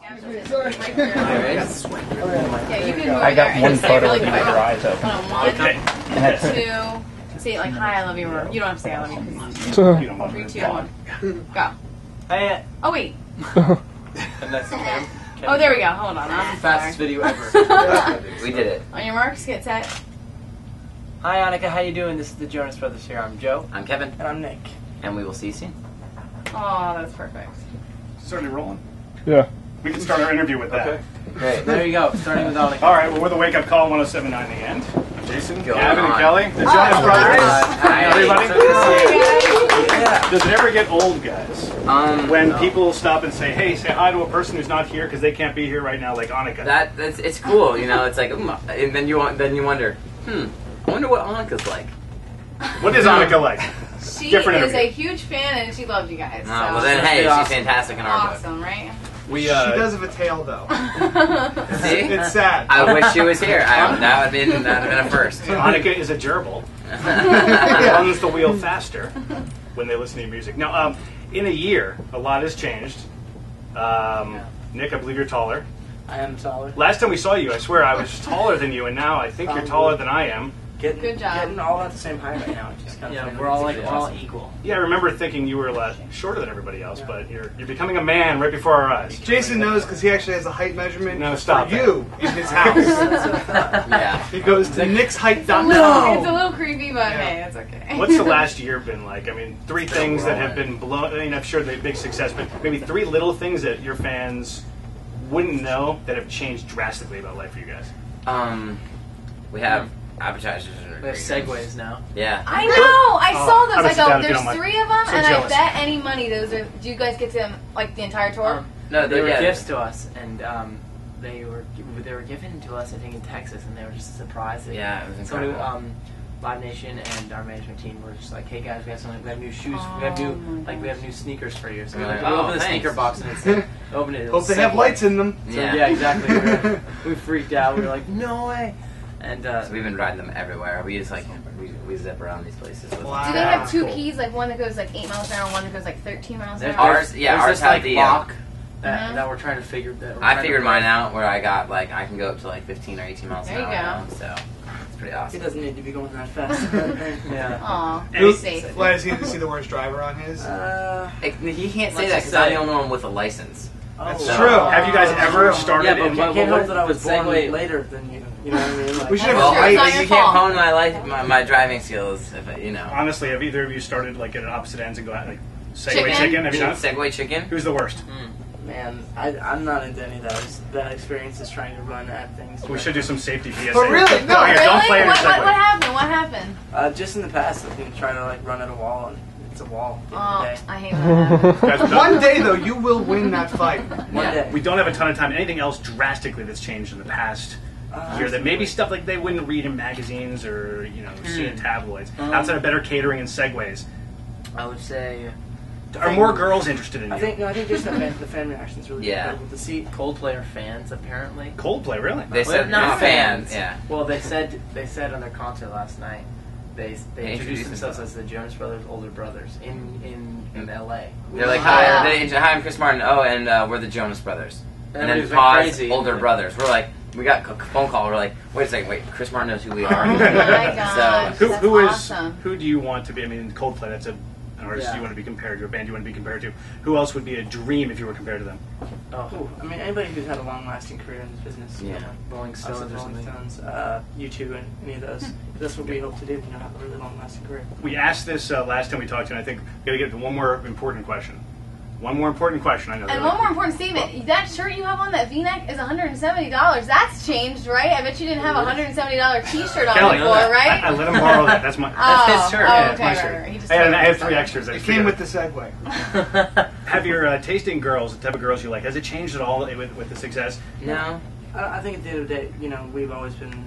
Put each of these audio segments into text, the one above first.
Sorry. Yeah, you can move I got there one and just say photo really of you quick. with your eyes open. Hold on, Okay. 1, 2. Say like, hi, I love you. Or you don't have to say I love you. You don't want 3, me 2, to. 1. Go. Hey, Oh, wait. and that's Cam. Oh, there we go. Hold on. I'm Fastest sorry. video ever. We did it. On your marks, get set. Hi, Annika. How you doing? This is the Jonas Brothers here. I'm Joe. I'm Kevin, And I'm Nick. and we will see you soon. Oh, that's perfect. Certainly rolling. Yeah. We can start our interview with that. Okay. Great. There you go. Starting with Annika. All right, well, we're the Wake Up Call 107.9 the end. I'm Jason, Going Gavin, and on. Kelly, the Jonas Brothers. Hi, Everybody. so good to see you. Yeah. Does it ever get old, guys? When people stop and say, hey, say hi to a person who's not here because they can't be here right now, like Annika. That's it's cool, you know. It's like, and then you wonder, I wonder what Annika's like. What is Annika like? She Different is interview. a huge fan and she loves you guys. So. Well then, hey, Awesome. she's fantastic in our book. Awesome, right? We She does have a tail, though. See, It's sad. I wish she was here. That would have been a first. Annika is a gerbil. Runs the wheel faster when they listen to your music. Now, in a year, a lot has changed. Nick, I believe you're taller. I am taller. Last time we saw you, I swear I was taller than you, and now I think you're taller than I am. Good job. Getting all at the same height right now. Just kind of we're all equal. Yeah, I remember thinking you were a lot shorter than everybody else, but you're becoming a man right before our eyes. Jason knows because he actually has a height measurement No, stop for you in his house. Yeah. He goes to It's a nicksHeight.com. little creepy, but hey, it's okay. What's the last year been like? I mean, 3 things that have been blown. I mean, I'm sure they're a big success, but maybe 3 little things that your fans wouldn't know that have changed drastically about life for you guys. We have appetizers and We have segways now. Yeah. I know. I saw I'm those. gonna sit down if you There's don't mind. 3 of them, So and jealous. I bet any money those are. Do you guys get them like the entire tour? No, They were yeah. gifts to us, and they were given to us, I think, in Texas, and they were just surprised. That Yeah, it was somebody, incredible. Live Nation and our management team were just like, "Hey guys, we have something. We have new shoes. we have new sneakers for you." So we Like, opened the thanks. sneaker box and it said, "Open it." Hope they have lights in them. So, yeah, exactly. We freaked out. We were like, "No way!" And So we've been riding them everywhere. We just we zip around these places. With Wow. Do they have 2 Cool. keys, like one that goes like 8 miles an hour, and one that goes like 13 miles an There's- hour? Ours, yeah, there's ours this, have like, the. lock that, Mhm. that we're trying to figure. That we're I trying figured to mine out where I got like I can go up to like 15 or 18 miles There an you hour go. now, so it's pretty He awesome. doesn't need to be going that fast. Yeah. Aw, Any- be safe. Why does he see the worst driver on his? He can't say Let's that just because I'm say- the only one with a license. That's So- true. Have you guys ever started Yeah, but in... I can't help that I was born Segway. later than you. You know what I mean? Like, We should have Well, a sure, it's not fight. your you can't fault. hone my driving skills, if you know. Honestly, have either of you started like at opposite ends and go out like Segway Chicken? chicken? Have you done it? Segway chicken. Who's the worst? Man, I'm not into any of those bad experiences trying to run at things. We should do some safety PSA. But really, no, Here, Really? don't play in your What Segway. happened? What happened? Just in the past, I've been trying to like run at a wall, and it's a wall. At the Oh, end of the I hate when that happens. Guys, One day, though, you will win that fight. day. One Yeah. day. we don't have a ton of time. Anything else drastically that's changed in the past year that maybe stuff like they wouldn't read in magazines or see in tabloids outside of better catering and Segways? I would say. Are more girls interested in you? I think just the fan reactions really Yeah. incredible to see. Coldplay are fans apparently. Coldplay, really? They said not not fans. fans. Yeah. Well, they said on their concert last night. They introduced introduced themselves themselves. as the Jonas Brothers' older brothers in L.A. They're like, Wow. hi, I'm Chris Martin. Oh, and we're the Jonas Brothers. And then Everybody's went pause, crazy. older brothers. We're like, we got a phone call. We're like, wait a second, Chris Martin knows who we are. Oh my gosh. So, That's Who is awesome. who do you want to be? I mean, Coldplay. That's an artist Yeah. you want to be compared to, a band you want to be compared to. Who else would be a dream if you were compared to them? Oh, I mean anybody who's had a long-lasting career in this business. Yeah. You know, Rolling us Stones as or Rolling something. Stones, U2, and any of those. That's what we hope to do. Have a really long-lasting career. We asked this last time we talked to you, and I think we got to get to one more important question. One more important question. I know. And one more important statement. That shirt you have on, that V-neck, is $170. That's changed, right? I bet you didn't have a $170 T-shirt on Kelly, before, right? I let him borrow that. That's my. Oh, his shirt. Oh, Yeah, it's okay, my right, shirt. right. He just And I have told 3 us. extras. I It just came figured. with the Segway. Have your tasting girls, the type of girls you like, has it changed at all with the success? no. I think at the end of the day, we've always been,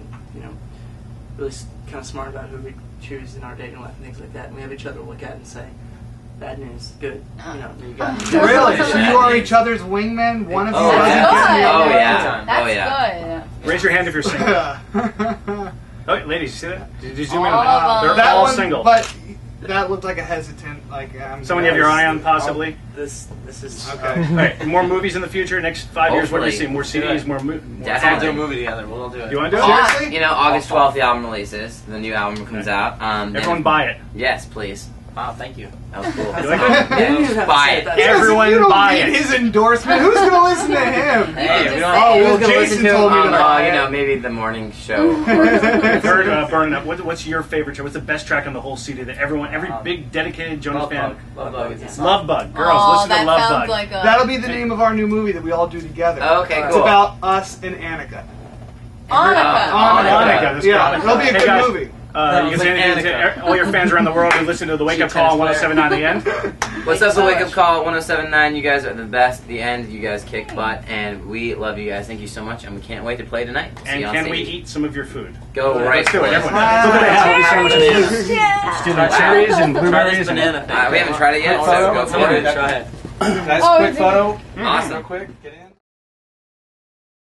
really kind of smart about who we choose in our dating life and things like that. And we have each other to look at and say, bad news, good. You got Really? So you are each other's wingmen? One of you Oh, doesn't yeah. get the Oh, other? yeah. That's Oh, yeah. good. Raise your hand if you're single. Oh, ladies, you see that? Did you zoom in All on that? of them. They're That all one, single. but That looked like a hesitant, like Someone you have your eye on, possibly. This is Okay. All right, more movies in the future. Next 5 years, what do you see? Hopefully. More CDs, more Definitely. We'll do a movie together. We'll all do it. You want to do it? Seriously? You know, August 12th, the album releases. The new album comes out. Everyone buy it. Yes, please. Wow, thank you. That was cool. You like that? Yeah, buy it. Everyone you don't buy need it. his endorsement. Who's gonna listen to him? Hey, we don't. Oh, well, who's gonna Jason listen to told me him to buy you it. know, maybe the morning show. I've heard Burning Up. What's your favorite track? What's the best track on the whole CD that every big dedicated Jonas fan? Love Bug is a song. Love Bug. Girls, Oh, listen to that Love sounds Bug. like a. That'll be the name of our new movie that we all do together. Okay, It's cool. about us and Annika. Annika. Annika, that's Yeah, good. it'll be a Hey, good guys, movie. You can say anything to all your fans around the world who listen to the Wake Up Call 107.9 The End. What's up, the Wake Up Call 1079? You guys are the best. The end, you guys kick butt, and we love you guys. Thank you so much, and we can't wait to play tonight. See And you on can we stage. eat some of your food? Go right Let's do for it, it. everyone. Look what I have. These sandwiches. Yeah. Do the cherries and Try blueberries. this And banana thing. We haven't tried it yet, so go for it. Try it. Guys, Oh, quick is it- photo. Awesome. Real quick. Get in.